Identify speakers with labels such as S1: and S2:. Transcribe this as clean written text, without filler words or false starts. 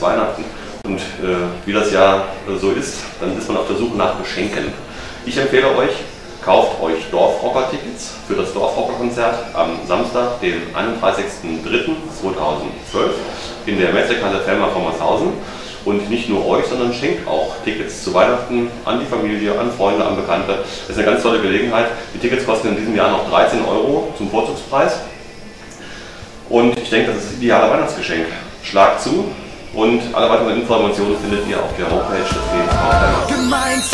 S1: Weihnachten. Und wie das ja so ist, dann ist man auf der Suche nach Geschenken. Ich empfehle euch, kauft euch Dorfrocker-Tickets für das Dorfrocker-Konzert am Samstag, den 31.03.2012 in der Mehrzweckhalle Fellmar-Pommershausen. Und nicht nur euch, sondern schenkt auch Tickets zu Weihnachten an die Familie, an Freunde, an Bekannte. Das ist eine ganz tolle Gelegenheit. Die Tickets kosten in diesem Jahr noch 13 € zum Vorzugspreis. Und ich denke, das ist das ideale Weihnachtsgeschenk. Schlagt zu und alle weiteren Informationen findet ihr auf der Homepage des DSV Fellmar.